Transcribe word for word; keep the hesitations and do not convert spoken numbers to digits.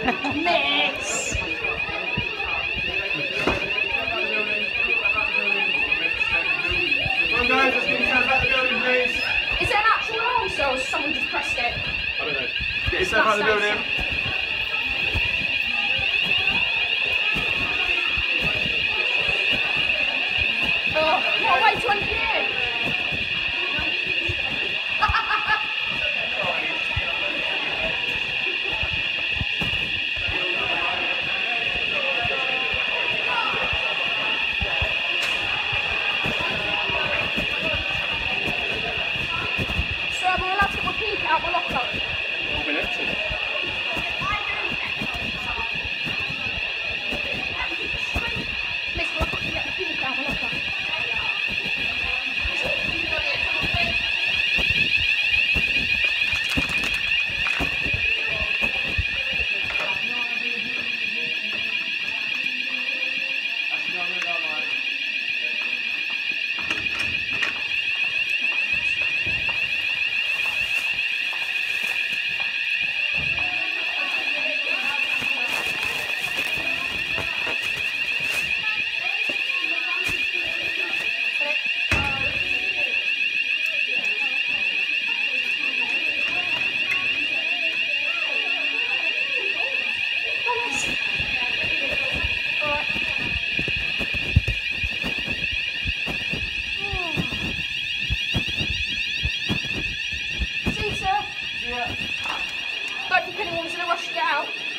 Miss! Come on guys, let's get yourself out of the building, please. Is it an actual answer or someone just pressed it? I don't know. Get yourself out of the building. Oh, what a way to end the year! So am I allowed to get my peak out my locker? All been empty. Miss, will I quickly get the peak out my locker? See you, sir. Yeah. Don't think anyone's in a rush to get out.